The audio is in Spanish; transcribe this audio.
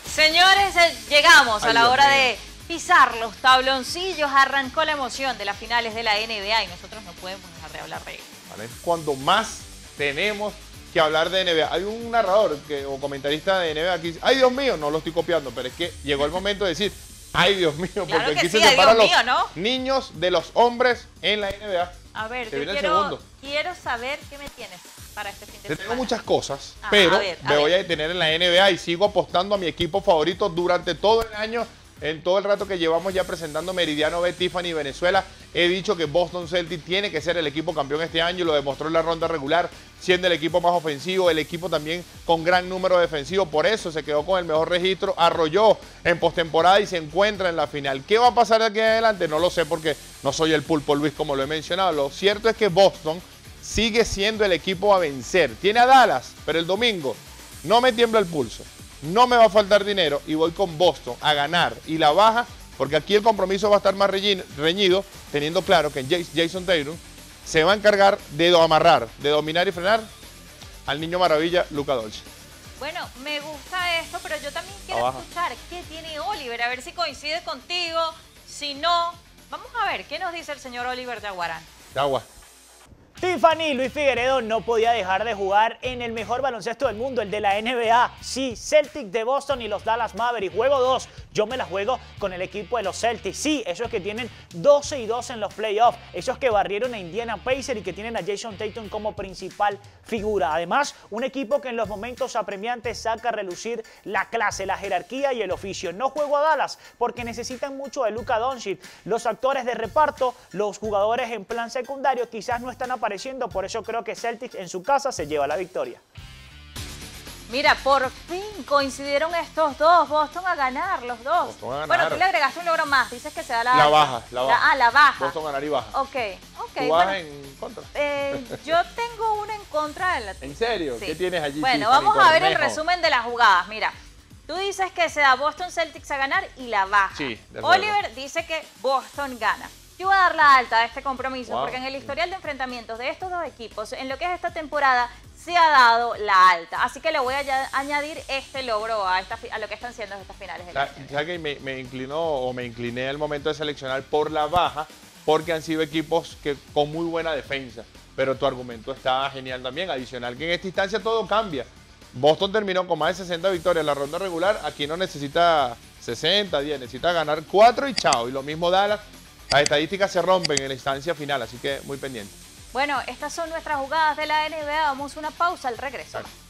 Señores, llegamos a la Dios hora mío. de pisar los tabloncillos. Arrancó la emoción de las finales de la NBA y nosotros no podemos dejar de hablar de ello. ¿Vale? Cuando más tenemos que hablar de NBA. Hay un narrador o comentarista de NBA que dice, ¡ay, Dios mío! No lo estoy copiando, pero es que llegó el momento de decir, ¡ay, Dios mío! Porque Claro que aquí sí, se ay, separan Dios los mío, ¿no? niños de los hombres en la NBA. A ver, Se yo viene el segundo. quiero saber qué me tienes para este fin de Te semana. tengo muchas cosas, Ah, pero a ver. me voy a detener en la NBA y sigo apostando a mi equipo favorito durante todo el año. En todo el rato que llevamos ya presentando Meridiano B, Tiffany, Venezuela, he dicho que Boston Celtics tiene que ser el equipo campeón este año, lo demostró en la ronda regular, siendo el equipo más ofensivo, el equipo también con gran número defensivo, por eso se quedó con el mejor registro, arrolló en postemporada y se encuentra en la final. ¿Qué va a pasar de aquí en adelante? No lo sé porque no soy el Pulpo Luis como lo he mencionado. Lo cierto es que Boston sigue siendo el equipo a vencer. Tiene a Dallas, pero el domingo no me tiembla el pulso. No me va a faltar dinero y voy con Boston a ganar y la baja, porque aquí el compromiso va a estar más reñido, teniendo claro que Jason Tatum se va a encargar de amarrar, de dominar y frenar al niño maravilla Luka Doncic. Bueno, me gusta esto, pero yo también quiero escuchar qué tiene Oliver, a ver si coincide contigo. Si no, vamos a ver qué nos dice el señor Oliver Yaguarán. Agua. Tiffany, Luis Figueredo no podía dejar de jugar en el mejor baloncesto del mundo, el de la NBA. Sí, Celtics de Boston y los Dallas Mavericks. Juego 2, yo me la juego con el equipo de los Celtics. Sí, esos que tienen 12-2 en los playoffs. Esos que barrieron a Indiana Pacers y que tienen a Jason Tatum como principal figura. Además, un equipo que en los momentos apremiantes saca a relucir la clase, la jerarquía y el oficio. No juego a Dallas porque necesitan mucho de Luka Doncic. Los actores de reparto, los jugadores en plan secundario quizás no están apareciendo, por eso creo que Celtics en su casa se lleva la victoria. Mira, por fin coincidieron estos dos, Boston a ganar, los dos. Boston a ganar. Bueno, tú le agregaste un logro más, dices que se da la La alta. baja, la baja. La baja. Boston ganar y baja. Ok. ¿Tú vas bueno, en contra? yo tengo una en contra de la... ¿En serio? Sí. ¿Qué tienes allí? Bueno, Tiffany vamos a ver el Cornejo? resumen de las jugadas. Mira, tú dices que se da Boston Celtics a ganar y la baja. Sí, de acuerdo. Oliver dice que Boston gana. Yo voy a dar la alta a este compromiso Wow. porque en el historial de enfrentamientos de estos dos equipos, en lo que es esta temporada, se ha dado la alta. Así que le voy a añadir este logro a lo que están siendo estas finales de la NBA. ¿Sabes que me incliné al momento de seleccionar por la baja? Porque han sido equipos con muy buena defensa. Pero tu argumento está genial también. Adicional que en esta instancia todo cambia. Boston terminó con más de 60 victorias en la ronda regular. Aquí no necesita 60, 10. Necesita ganar 4 y chao. Y lo mismo Dallas. Las estadísticas se rompen en la instancia final. Así que muy pendiente. Bueno, estas son nuestras jugadas de la NBA. Vamos a una pausa al regreso. Exacto.